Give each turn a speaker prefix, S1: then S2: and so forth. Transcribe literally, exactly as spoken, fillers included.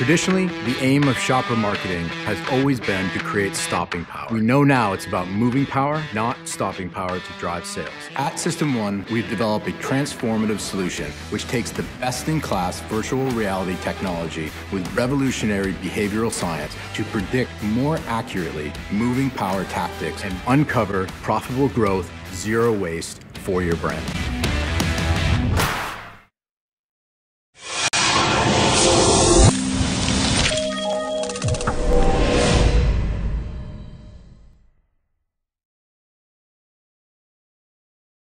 S1: Traditionally, the aim of shopper marketing has always been to create stopping power. We know now it's about moving power, not stopping power to drive sales. At System one, we've developed a transformative solution which takes the best-in-class virtual reality technology with revolutionary behavioral science to predict more accurately moving power tactics and uncover profitable growth, zero waste for your brand.